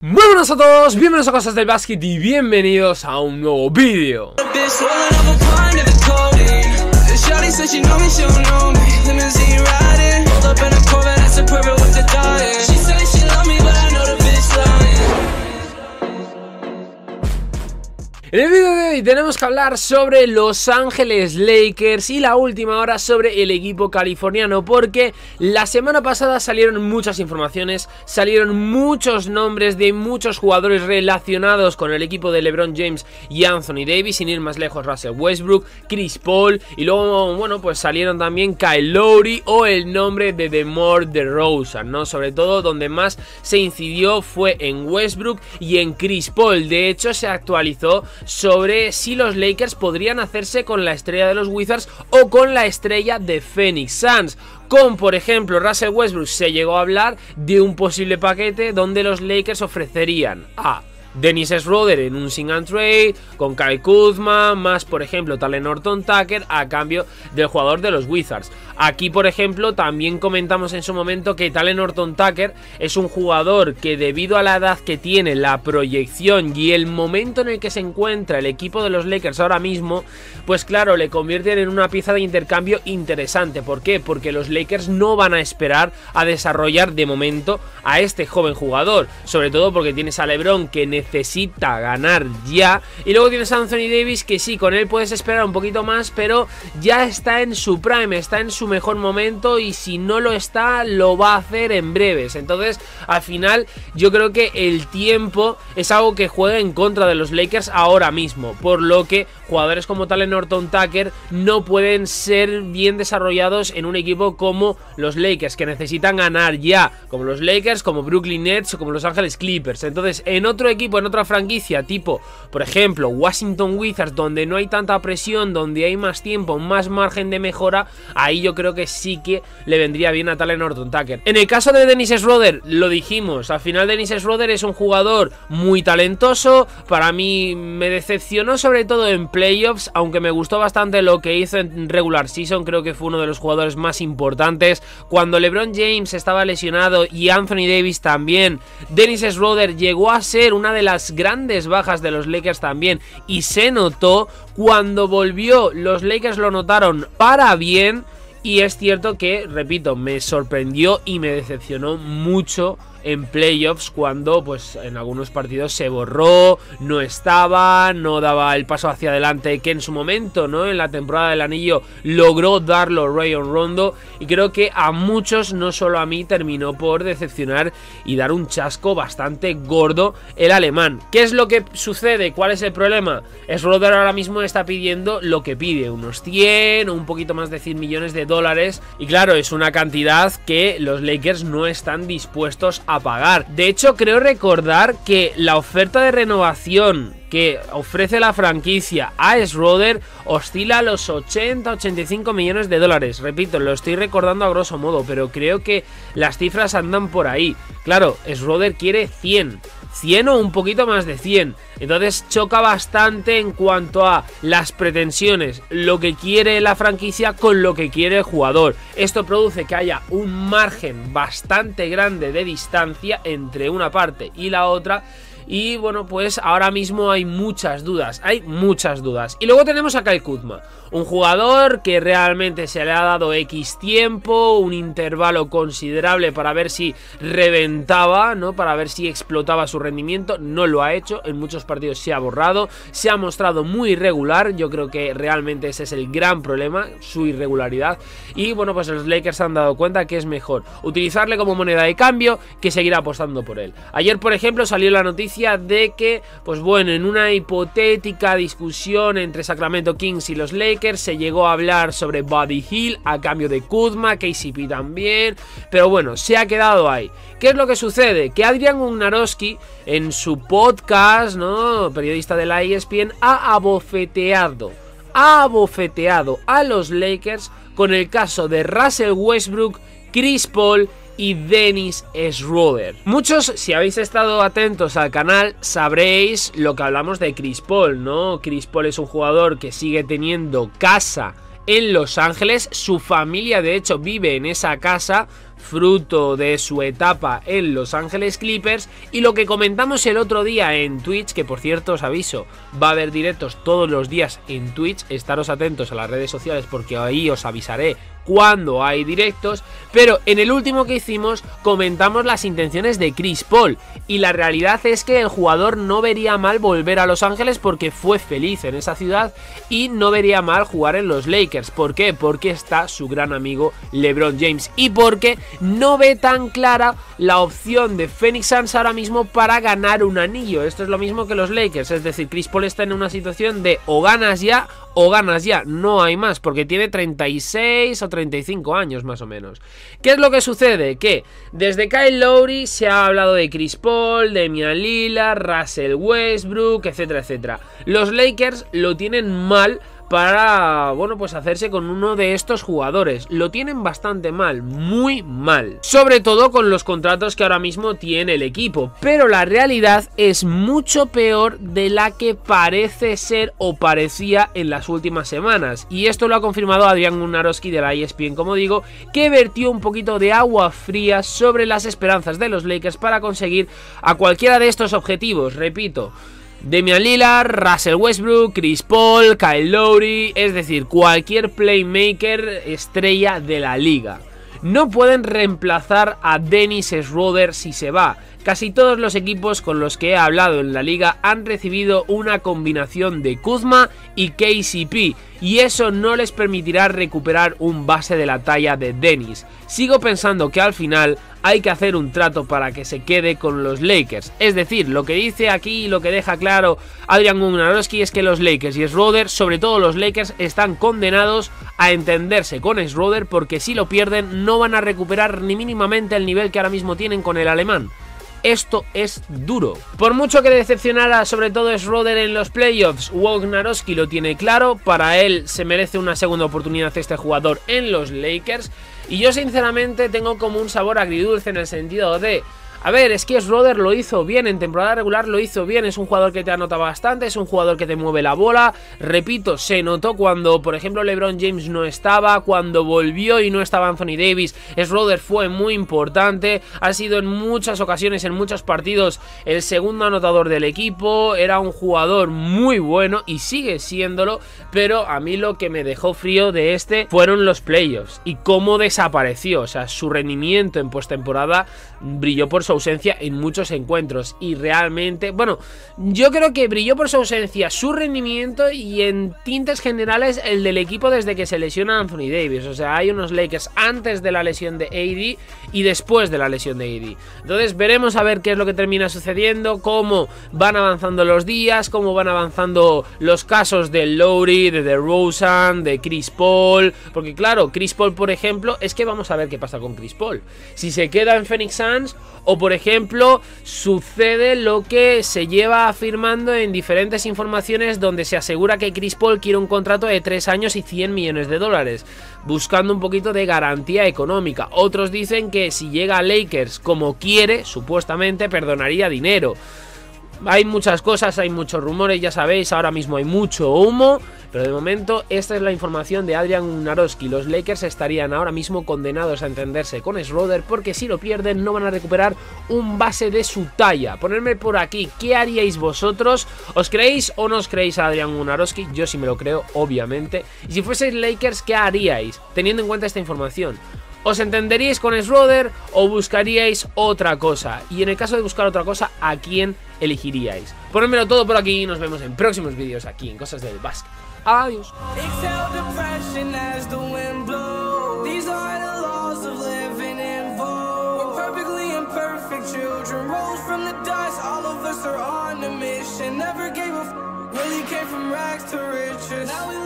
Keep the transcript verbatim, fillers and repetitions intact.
Muy buenas a todos, bienvenidos a Cosas del Básquet y bienvenidos a un nuevo vídeo. En el vídeo de hoy tenemos que hablar sobre Los Ángeles Lakers y la última hora sobre el equipo californiano, porque la semana pasada salieron muchas informaciones, salieron muchos nombres de muchos jugadores relacionados con el equipo de LeBron James y Anthony Davis, sin ir más lejos Russell Westbrook, Chris Paul, y luego, bueno, pues salieron también Kyle Lowry o el nombre de DeMar DeRozan, ¿no? Sobre todo donde más se incidió fue en Westbrook y en Chris Paul. De hecho, se actualizó sobre si los Lakers podrían hacerse con la estrella de los Wizards o con la estrella de Phoenix Suns. Con, por ejemplo, Russell Westbrook se llegó a hablar de un posible paquete donde los Lakers ofrecerían a Dennis Schroeder en un sing and trade, con Kyle Kuzma, más por ejemplo Talen Horton-Tucker a cambio del jugador de los Wizards. Aquí, por ejemplo, también comentamos en su momento que Talen Horton-Tucker es un jugador que, debido a la edad que tiene, la proyección y el momento en el que se encuentra el equipo de los Lakers ahora mismo, pues claro, le convierten en una pieza de intercambio interesante. ¿Por qué? Porque los Lakers no van a esperar a desarrollar de momento a este joven jugador, sobre todo porque tienes a LeBron, que necesita ganar ya, y luego tienes a Anthony Davis, que sí, con él puedes esperar un poquito más, pero ya está en su prime, está en su mejor momento, y si no lo está, lo va a hacer en breves. Entonces, al final, yo creo que el tiempo es algo que juega en contra de los Lakers ahora mismo, por lo que jugadores como Talen Horton-Tucker no pueden ser bien desarrollados en un equipo como los Lakers, que necesitan ganar ya, como los Lakers, como Brooklyn Nets o como Los Ángeles Clippers. Entonces, en otro equipo, en otra franquicia, tipo, por ejemplo, Washington Wizards, donde no hay tanta presión, donde hay más tiempo, más margen de mejora, ahí yo creo que sí que le vendría bien a Talen Horton-Tucker. En el caso de Dennis Schroeder, lo dijimos, al final Dennis Schroeder es un jugador muy talentoso. Para mí me decepcionó sobre todo en playoffs, aunque me gustó bastante lo que hizo en regular season. Creo que fue uno de los jugadores más importantes. Cuando LeBron James estaba lesionado y Anthony Davis también, Dennis Schroeder llegó a ser una de las grandes bajas de los Lakers también, y se notó. Cuando volvió, los Lakers lo notaron para bien, y es cierto que, repito, me sorprendió y me decepcionó mucho en playoffs, cuando pues en algunos partidos se borró, no estaba, no daba el paso hacia adelante que en su momento, ¿no?, en la temporada del anillo logró darlo Rayon Rondo, y creo que a muchos, no solo a mí, terminó por decepcionar y dar un chasco bastante gordo el alemán. ¿Qué es lo que sucede? ¿Cuál es el problema? Schroeder ahora mismo está pidiendo lo que pide, unos cien o un poquito más de cien millones de dólares, y claro, es una cantidad que los Lakers no están dispuestos a pagar. De hecho, creo recordar que la oferta de renovación que ofrece la franquicia a Schroeder oscila a los ochenta a ochenta y cinco millones de dólares. Repito, lo estoy recordando a grosso modo, pero creo que las cifras andan por ahí. Claro, Schroeder quiere cien o un poquito más de cien. Entonces choca bastante en cuanto a las pretensiones, lo que quiere la franquicia con lo que quiere el jugador. Esto produce que haya un margen bastante grande de distancia entre una parte y la otra. Y bueno, pues ahora mismo hay muchas dudas, hay muchas dudas. Y luego tenemos a Kyle Kuzma, un jugador que realmente se le ha dado X tiempo, un intervalo considerable para ver si reventaba, ¿no?, para ver si explotaba su rendimiento. No lo ha hecho, en muchos partidos se ha borrado, se ha mostrado muy irregular. Yo creo que realmente ese es el gran problema, su irregularidad. Y bueno, pues los Lakers se han dado cuenta que es mejor utilizarle como moneda de cambio que seguir apostando por él. Ayer, por ejemplo, salió la noticia de que, pues bueno, en una hipotética discusión entre Sacramento Kings y los Lakers se llegó a hablar sobre Buddy Hield a cambio de Kuzma, K C P también, pero bueno, se ha quedado ahí. ¿Qué es lo que sucede? Que Adrian Wojnarowski, en su podcast, ¿no?, periodista de la E S P N, ha abofeteado, ha abofeteado a los Lakers con el caso de Russell Westbrook, Chris Paul y Dennis Schroeder. Muchos, si habéis estado atentos al canal, sabréis lo que hablamos de Chris Paul, ¿no? Chris Paul es un jugador que sigue teniendo casa en Los Ángeles, su familia de hecho vive en esa casa, fruto de su etapa en Los Ángeles Clippers, y lo que comentamos el otro día en Twitch, que por cierto os aviso, va a haber directos todos los días en Twitch, estaros atentos a las redes sociales porque ahí os avisaré cuando hay directos, pero en el último que hicimos comentamos las intenciones de Chris Paul, y la realidad es que el jugador no vería mal volver a Los Ángeles porque fue feliz en esa ciudad, y no vería mal jugar en los Lakers. ¿Por qué? Porque está su gran amigo LeBron James, y porque no ve tan clara la opción de Phoenix Suns ahora mismo para ganar un anillo. Esto es lo mismo que los Lakers, es decir, Chris Paul está en una situación de o ganas ya o ganas ya, no hay más, porque tiene treinta y seis o treinta y cinco años más o menos. ¿Qué es lo que sucede? Que desde Kyle Lowry se ha hablado de Chris Paul, Damian Lillard, Russell Westbrook, etcétera, etcétera. Los Lakers lo tienen mal para, bueno, pues hacerse con uno de estos jugadores. Lo tienen bastante mal, muy mal, sobre todo con los contratos que ahora mismo tiene el equipo, pero la realidad es mucho peor de la que parece ser o parecía en las últimas semanas, y esto lo ha confirmado Adrian Wojnarowski de la E S P N, como digo, que vertió un poquito de agua fría sobre las esperanzas de los Lakers para conseguir a cualquiera de estos objetivos. Repito, Damian Lillard, Russell Westbrook, Chris Paul, Kyle Lowry, es decir, cualquier playmaker estrella de la liga. No pueden reemplazar a Dennis Schroeder si se va. Casi todos los equipos con los que he hablado en la liga han recibido una combinación de Kuzma y K C P, y eso no les permitirá recuperar un base de la talla de Dennis. Sigo pensando que al final hay que hacer un trato para que se quede con los Lakers. Es decir, lo que dice aquí y lo que deja claro Adrian Wojnarowski es que los Lakers y Schroeder, sobre todo los Lakers, están condenados a entenderse con Schroeder, porque si lo pierden no van a recuperar ni mínimamente el nivel que ahora mismo tienen con el alemán. Esto es duro. Por mucho que decepcionara sobre todo Schroeder en los playoffs, Wojnarowski lo tiene claro, para él se merece una segunda oportunidad este jugador en los Lakers, y yo sinceramente tengo como un sabor agridulce en el sentido de... A ver, es que Schroeder lo hizo bien, en temporada regular lo hizo bien, es un jugador que te anota bastante, es un jugador que te mueve la bola. Repito, se notó cuando, por ejemplo, LeBron James no estaba, cuando volvió y no estaba Anthony Davis, Schroeder fue muy importante, ha sido en muchas ocasiones, en muchos partidos, el segundo anotador del equipo, era un jugador muy bueno y sigue siéndolo, pero a mí lo que me dejó frío de este fueron los playoffs y cómo desapareció. O sea, su rendimiento en postemporada brilló por su ausencia en muchos encuentros, y realmente, bueno, yo creo que brilló por su ausencia su rendimiento y en tintes generales el del equipo desde que se lesiona Anthony Davis. O sea, hay unos Lakers antes de la lesión de A D y después de la lesión de A D. Entonces veremos a ver qué es lo que termina sucediendo, cómo van avanzando los días, cómo van avanzando los casos de Lowry, de DeRozan, de Chris Paul, porque claro, Chris Paul, por ejemplo, es que vamos a ver qué pasa con Chris Paul, si se queda en Phoenix Suns o por ejemplo sucede lo que se lleva afirmando en diferentes informaciones, donde se asegura que Chris Paul quiere un contrato de tres años y cien millones de dólares, buscando un poquito de garantía económica. Otros dicen que si llega a Lakers como quiere, supuestamente perdonaría dinero. Hay muchas cosas, hay muchos rumores, ya sabéis, ahora mismo hay mucho humo, pero de momento esta es la información de Adrian Wojnarowski. Los Lakers estarían ahora mismo condenados a entenderse con Schroeder, porque si lo pierden no van a recuperar un base de su talla. Ponedme por aquí, ¿qué haríais vosotros? ¿Os creéis o no os creéis a Adrian Wojnarowski? Yo sí me lo creo, obviamente. Y si fueseis Lakers, ¿qué haríais teniendo en cuenta esta información? ¿Os entenderíais con Schroeder o buscaríais otra cosa? Y en el caso de buscar otra cosa, ¿a quién elegiríais? Ponedmelo todo por aquí y nos vemos en próximos vídeos aquí en Cosas del Básquet. Adiós. Really came from rags to riches.